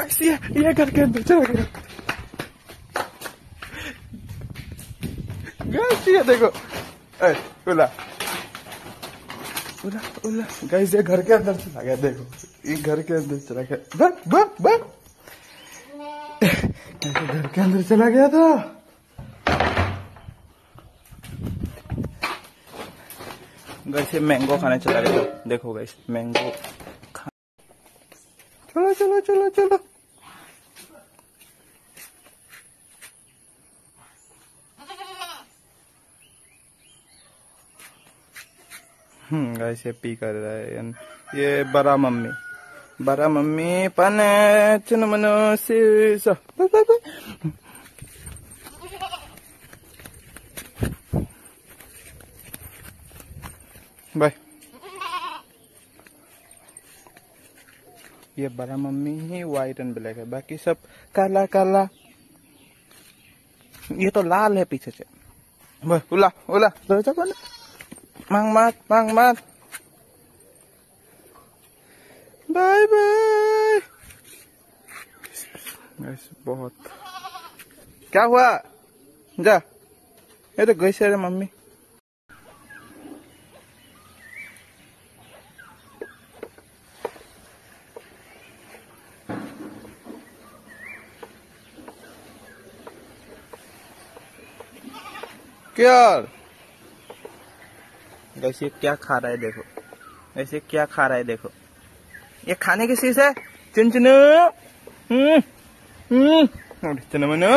Guys ये घर के अंदर चला गया। गाइस ये देखो, उला उला उला। गाइस ये घर के अंदर चला गया, देखो ये घर के अंदर चला गया। बक बक बक, ऐसे घर के अंदर चला गया था। गाइस ये मैंगो खाने चला गया था, देखो गाइस मैंगो खा। चलो चलो चलो चलो। गाइस ये पी कर रहा है। ये बड़ा मम्मी पने चुन मनो सी बाय। ये बड़ा मम्मी ही व्हाइट एंड ब्लैक है, बाकी सब काला काला। ये तो लाल है पीछे से। उला उला मांग मत। Bye bye. बहुत क्या हुआ, जा ये तो गई से मम्मी। क्या वैसे क्या खा रहा है देखो, वैसे क्या खा रहा है देखो। ये खाने की चीज है। चुनचुनु चुनमुनु,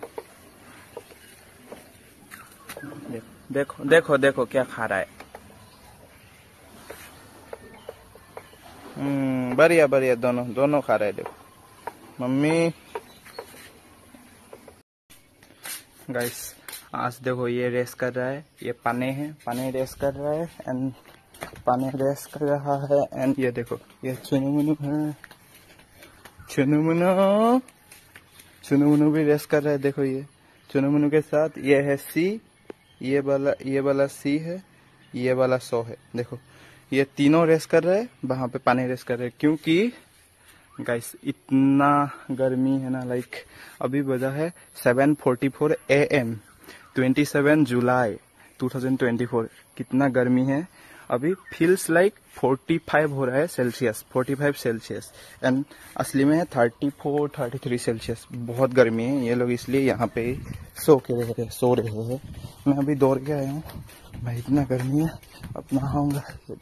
देखो देखो देखो क्या खा रहा है। बढ़िया बढ़िया, दोनों खा रहा है देखो मम्मी। गाइस आज देखो ये रेस कर रहा है, ये पानी रेस कर रहा है एंड पानी रेस कर रहा है। एंड ये देखो ये चुनमुनु है, चुनमुनु भी रेस कर रहा है। देखो ये चुनमुनु के साथ ये है सी, ये वाला सी है, ये वाला सो है। देखो ये तीनों रेस कर रहे हैं, वहां पे पानी रेस कर रहे हैं। क्योंकि गाइस इतना गर्मी है ना, लाइक अभी बजा है 7:44 AM 27 जुलाई 2024। कितना गर्मी है अभी, फील्स लाइक 45 हो रहा है सेल्सियस, 45 सेल्सियस एंड असली में है 34-33 सेल्सियस। बहुत गर्मी है। ये लोग इसलिए यहाँ पे सो रहे हैं। मैं अभी दौड़ के आया हूँ भाई, इतना गर्मी है। अब नहाऊंगा।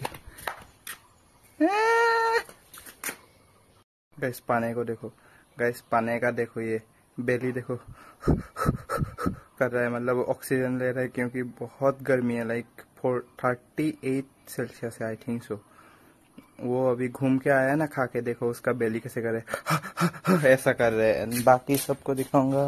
गैस पाने को देखो, गैस पाने का देखो, ये बेली देखो कर रहा है, मतलब ऑक्सीजन ले रहा है। क्योंकि बहुत गर्मी है, लाइक 38 सेल्सियस है आई थिंक सो। वो अभी घूम के आया ना, खा के देखो उसका बेली कैसे करे ऐसा कर रहे हैं। बाकी सबको दिखाऊंगा।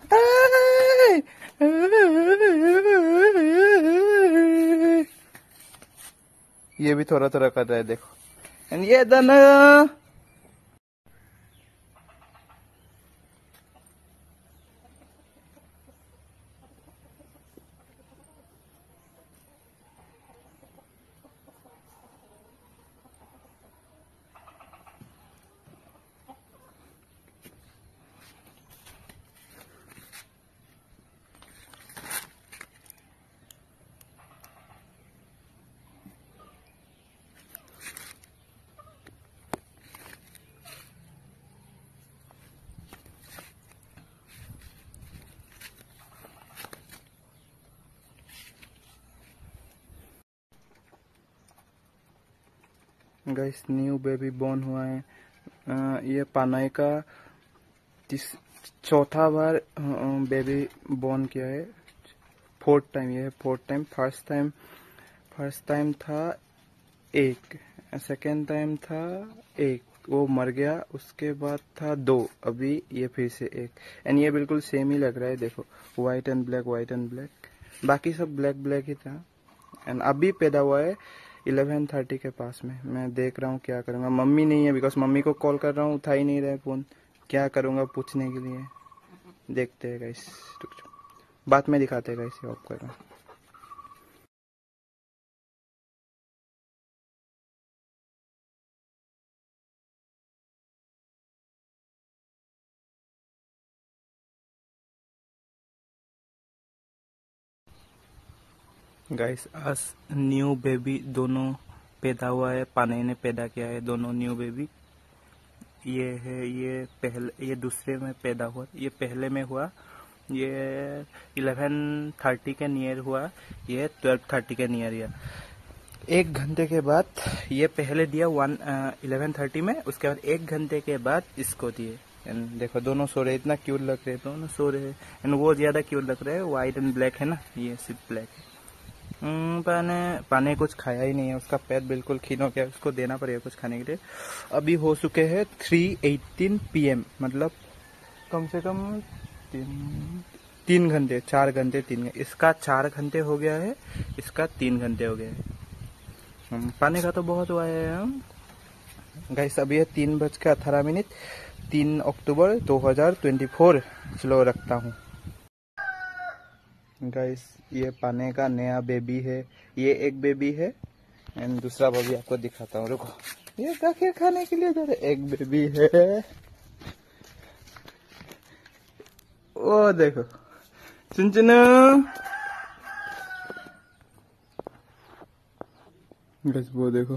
ये भी थोड़ा थोड़ा कर रहा है देखो। एंड ये दाना गाइस न्यू बेबी बॉर्न हुआ है। ये पानाई का चौथा बार बेबी बॉर्न किया है। फोर्थ टाइम, ये है फोर्थ टाइम। फर्स्ट टाइम था एक, सेकेंड टाइम था एक, वो मर गया। उसके बाद था 2, अभी ये फिर से एक। एंड ये बिल्कुल सेम ही लग रहा है देखो, व्हाइट एंड ब्लैक। बाकी सब ब्लैक ही था। एंड अभी पैदा हुआ है 11:30 के पास में। मैं देख रहा हूँ क्या करूँगा। मम्मी नहीं है, बिकॉज मम्मी को कॉल कर रहा हूँ, उठा ही नहीं रहे फोन। क्या करूँगा पूछने के लिए। देखते हैं गाइस, बाद में दिखाते हैं गाइस। ऑफ कर रहा हूँ। गाइस आज न्यू बेबी दोनों पैदा हुआ है, पाने ने पैदा किया है दोनों न्यू बेबी। ये है, ये दूसरे में पैदा हुआ, ये पहले में हुआ, ये 11:30 के नियर हुआ, ये 12:30 के नियर। या 1 घंटे के बाद ये पहले दिया 11:30 में, उसके बाद 1 घंटे के बाद इसको दिए। एंड देखो दोनों सो रहे, इतना क्यूट लग रहे, दोनों सो रहे हैं। एंड वो ज्यादा क्यूट लग रहे हैं, व्हाइट एंड ब्लैक है ना, ये सिर्फ ब्लैक है। पाने कुछ खाया ही नहीं है, उसका पेट बिल्कुल खीन हो गया, उसको देना पड़ेगा कुछ खाने के लिए। अभी हो चुके हैं 3:18 PM, मतलब कम से कम 3 घंटे, 4 घंटे, 3 घंटे। इसका 4 घंटे हो गया है, इसका 3 घंटे हो गया है। पाने का तो बहुत हुआ है गाइस। अभी है 3:18, 3 अक्टूबर 2024। चलो रखता हूँ गाइस। ये पाने का नया बेबी है, ये एक बेबी है एंड दूसरा बेबी आपको दिखाता हूँ, रुको। ये गाखिर खाने के लिए जा रहे, एक बेबी है, वो देखो चुनचुनू। गाइस वो देखो,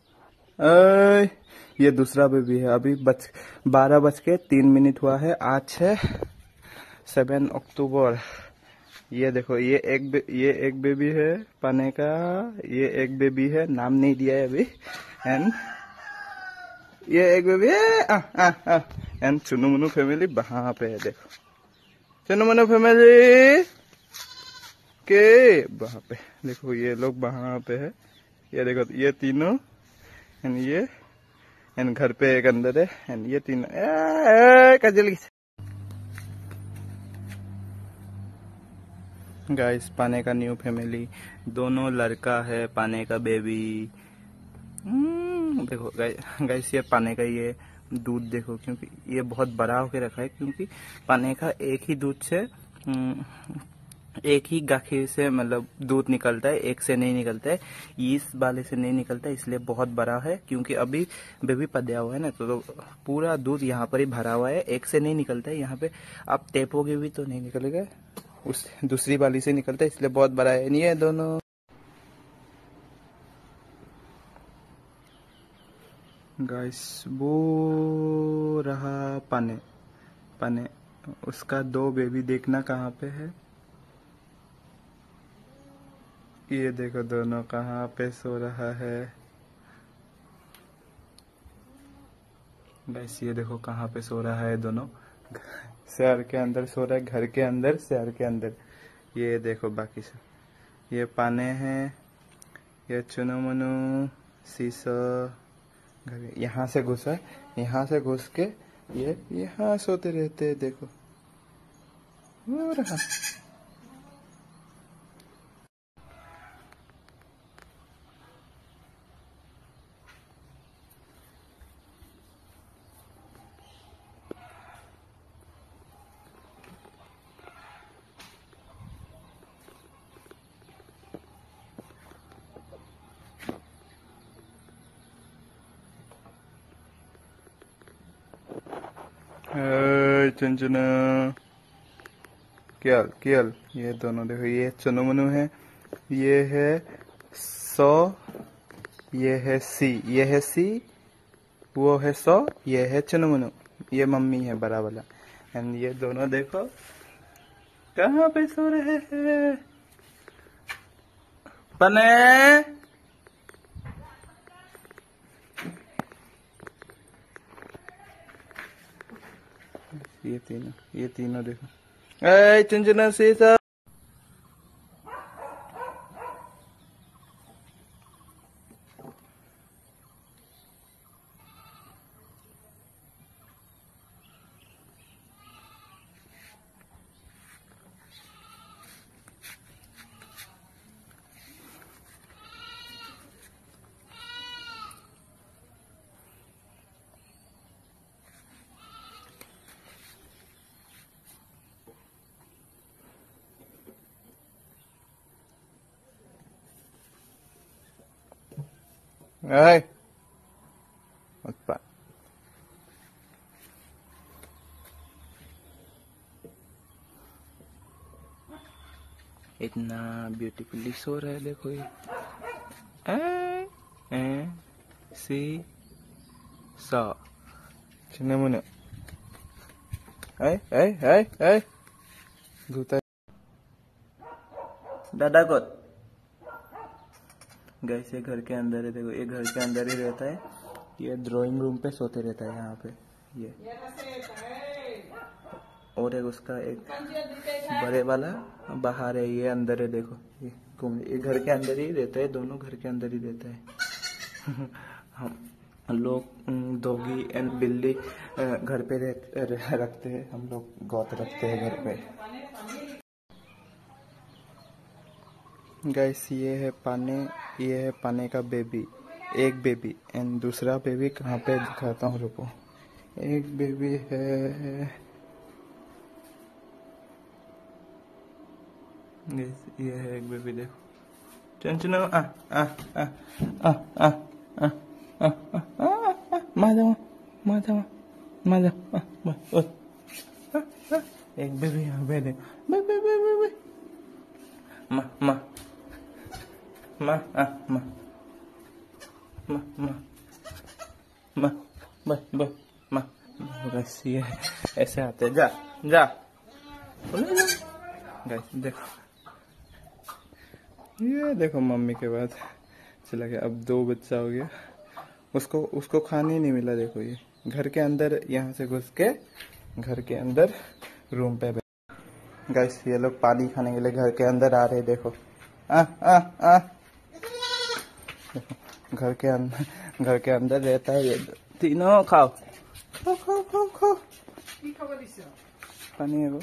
ये दूसरा बेबी है। अभी 12:03 हुआ है, आज है 7 अक्टूबर। ये देखो, ये एक बेबी है पाने का, ये एक बेबी है, नाम नहीं दिया है अभी। एंड ये एक बेबी है, एंड चुनु मुनु फैमिली वहां पे है, देखो चुनु मुनु फैमिली के वहां पे देखो, ये लोग वहां पे है। ये देखो, ये तीनों एंड ये एंड घर पे एक अंदर है एंड ये तीनों कजल। गाइस पाने का न्यू फैमिली, दोनों लड़का है, पाने का बेबी। देखो गाइस, ये पाने का ये दूध देखो, क्योंकि ये बहुत बड़ा होके रखा है, क्योंकि पाने का एक ही दूध से एक ही गाखिर से मतलब दूध निकलता है, एक से नहीं निकलता है, इस वाले से नहीं निकलता है, इसलिए बहुत बड़ा है। क्योंकि अभी बेबी पदा हुआ है ना, तो पूरा दूध यहाँ पर ही भरा हुआ है, एक से नहीं निकलता है। यहाँ पे आप टेपोगे भी तो नहीं निकलेगा, उस दूसरी वाली से निकलता है, इसलिए बहुत बड़ा है। नहीं है दोनों गाइस। वो रहा पाने, उसका 2 बेबी देखना कहाँ पे है। ये देखो दोनों कहाँ पे सो रहा है गाइस। ये देखो कहाँ पे सो रहा है दोनों, शहर के अंदर सो रहा है, घर के अंदर, शहर के अंदर। ये देखो बाकी सब, ये पाने हैं, ये चुनु मुनु, शीशो घर यहाँ से घुसा, यहाँ से घुस के ये यहाँ सोते रहते हैं, देखो वो रहा। चुनचुना कियल, ये दोनों देखो, ये चुनु मुनु है, ये है सो, ये है सी, वो है सो, ये है चुनु मुनु, ये मम्मी है बड़ा वाला। एंड ये दोनों देखो कहाँ पे सो रहे हैं। पने ये तीनों देखो, चुनचुना से सब। इतना ब्यूटीफुली सो रहा है, देखो ये सी सा चुने मुने घूता दादा को गैस ये घर के अंदर है, देखो ये घर के अंदर ही रहता है, ये ड्राइंग रूम पे सोते रहता है यहाँ पे ये। और एक उसका एक बड़े वाला बाहर है, ये अंदर है, देखो ये घूम, ये घर के अंदर ही रहता है, दोनों घर के अंदर ही रहता है। हम लोग डॉगी एंड बिल्ली घर पे रखते हैं, हम लोग गौत रखते हैं घर पे। गाइस ये है पाने का बेबी, एक बेबी एंड दूसरा बेबी कहाँ पे दिखाता हूँ, रुको। एक बेबी है, ये है एक बेबी, देखो चुनो एक बेबी यहाँ पे देखो, बस ये ऐसे आते, जा देखो, ये देखो मम्मी के बाद चला गया, अब 2 बच्चा हो गया, उसको खाने ही नहीं मिला, देखो ये घर के अंदर, यहाँ से घुस के घर के अंदर रूम पे। गाइस ये लोग पानी खाने के लिए घर के अंदर आ रहे, देखो घर के अंदर रहता है ये तीनों। खाओ पानी है वो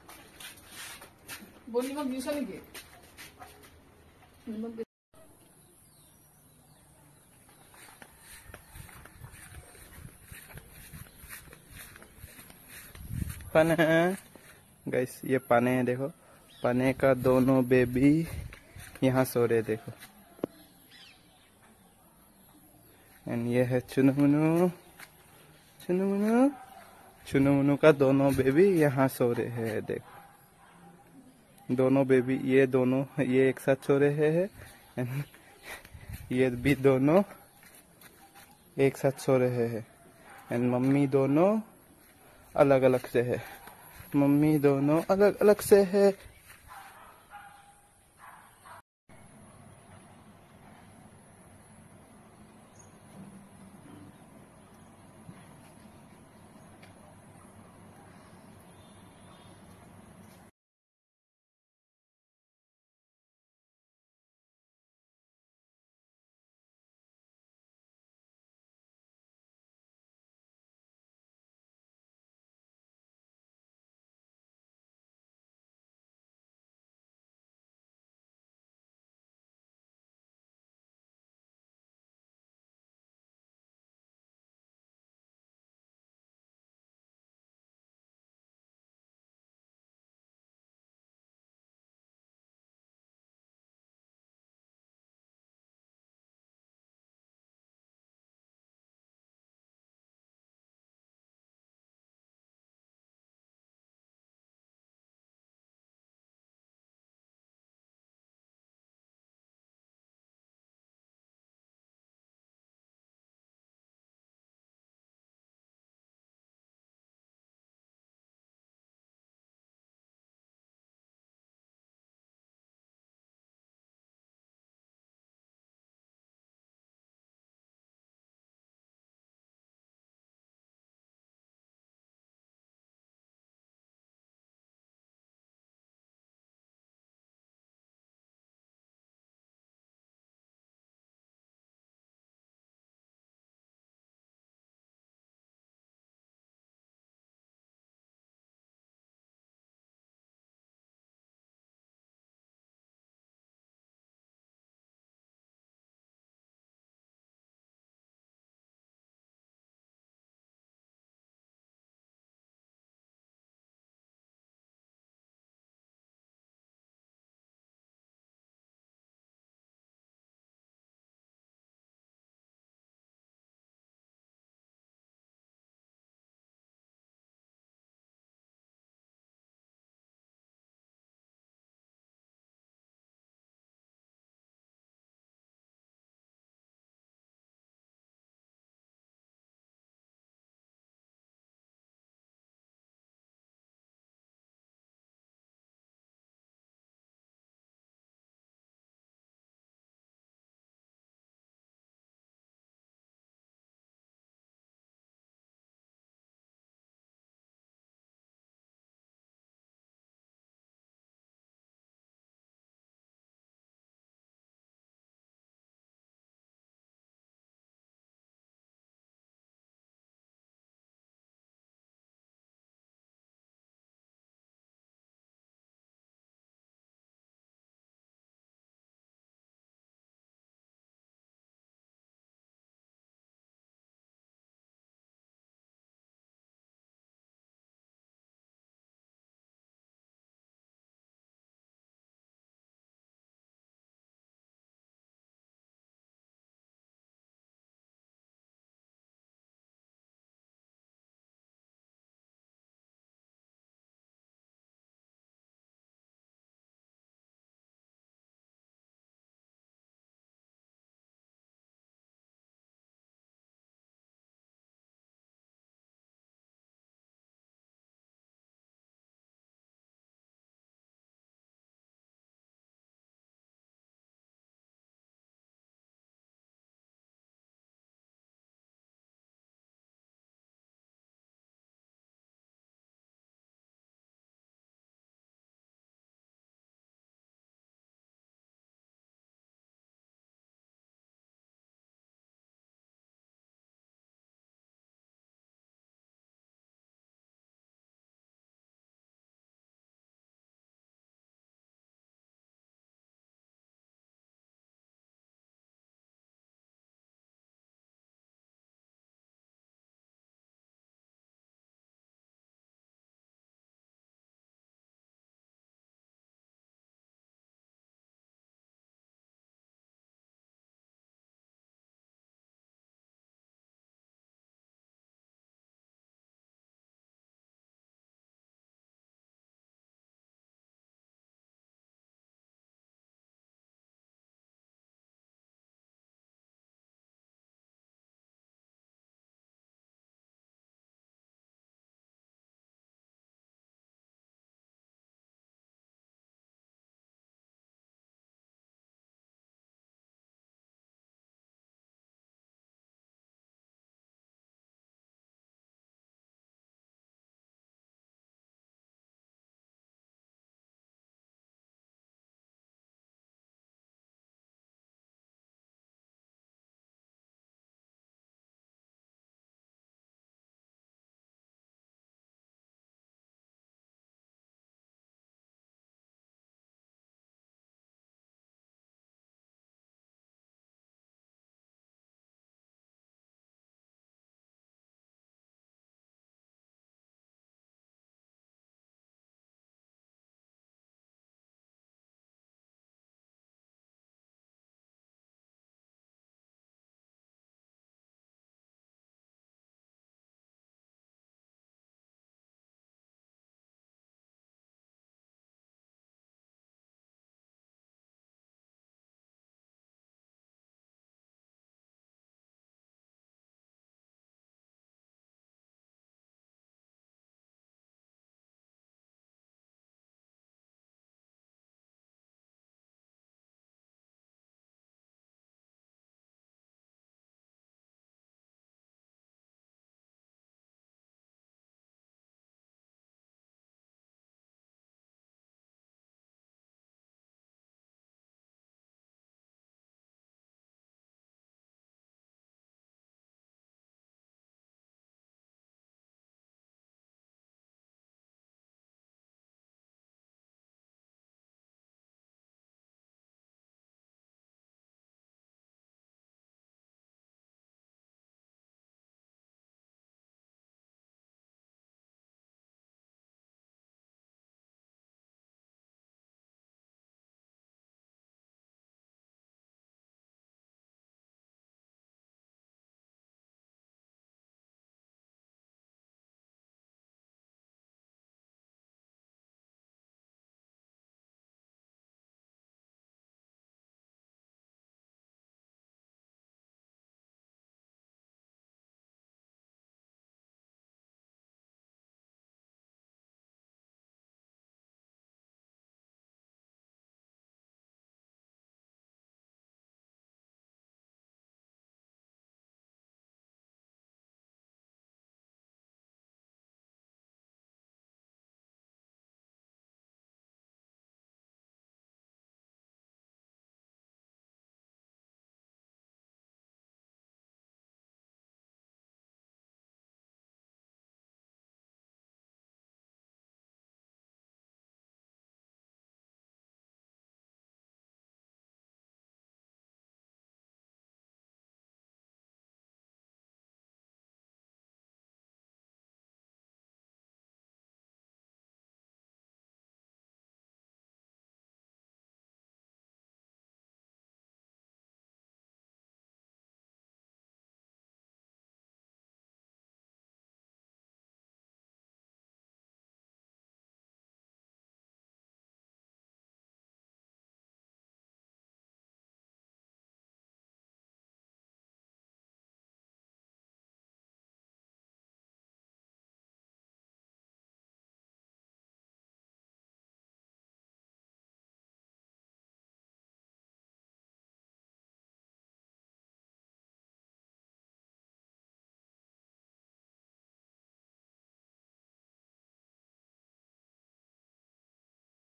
पाने। गाइस ये पाने है, देखो पाने का दोनों बेबी यहाँ सो रहे, देखो। एंड ये है चुनमुनु का दोनों बेबी यहाँ सो रहे हैं, देखो दोनों बेबी, ये एक साथ सो रहे हैं एंड ये भी दोनों एक साथ सो रहे हैं एंड मम्मी दोनों अलग अलग से है, मम्मी दोनों अलग अलग से है,